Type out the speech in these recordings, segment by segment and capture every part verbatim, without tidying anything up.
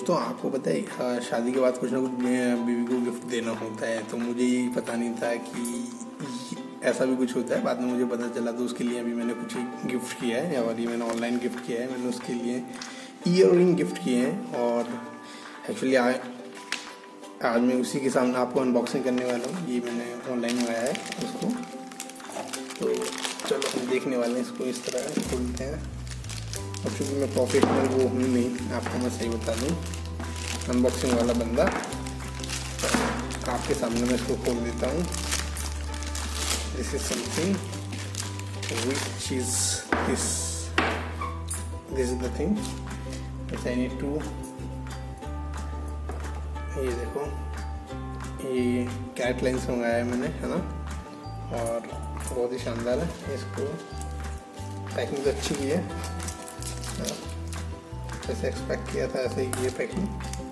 दोस्तों आपको पता है शादी के बाद कुछ ना कुछ बीवी को गिफ्ट देना होता है, तो मुझे ये पता नहीं था कि ऐसा भी कुछ होता है। बाद में मुझे पता चला, तो उसके लिए अभी मैंने कुछ गिफ्ट किया है, और ये मैंने ऑनलाइन गिफ्ट किया है। मैंने उसके लिए ईयर रिंग गिफ्ट किए हैं, और एक्चुअली आज आज मैं उसी के सामने आपको अनबॉक्सिंग करने वाला हूँ। ये मैंने ऑनलाइन मंगाया है उसको, तो चलो हम देखने वाले हैं इसको। इस तरह खोलते हैं। और चूँकि मैं प्रोफेशनल वो हूँ नहीं, आपको मैं सही बता दूँ, अनबॉक्सिंग वाला बंदा, तो आपके सामने मैं इसको खोल देता हूँ। This is something which is this this is the thing which I need to. ये देखो, ये कैटलाइन से मंगाया है मैंने, है ना, और बहुत ही शानदार है। इसको पैकिंग तो अच्छी की है, जैसे एक्सपेक्ट किया था ऐसे ही की है पैकिंग।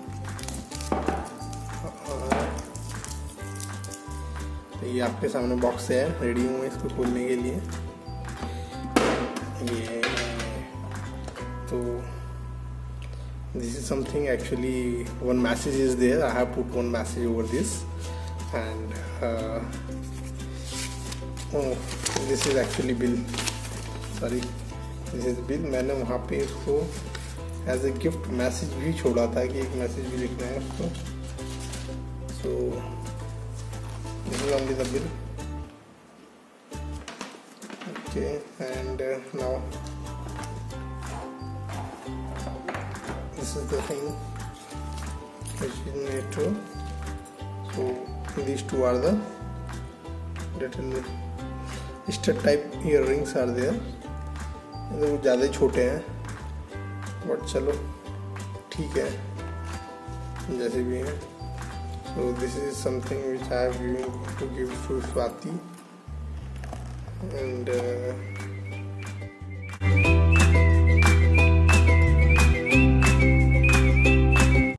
तो ये आपके सामने बॉक्स है, रेडी हूँ इसको खोलने के लिए। ये तो this is something, actually one message is there. I have put one message over this, and uh, oh, this is actually bill, sorry, this is bill। मैंने वहाँ पे इसको एज ए गिफ्ट मैसेज भी छोड़ा था कि एक मैसेज भी लिखना है उसको। So this is only the bill, okay. And now this is the thing which you need to, so these two are the little stud type earrings are there। वो ज़्यादा ही छोटे हैं, बट चलो ठीक है जैसे भी हैं। so this is something which I have given to give to Swati, and uh,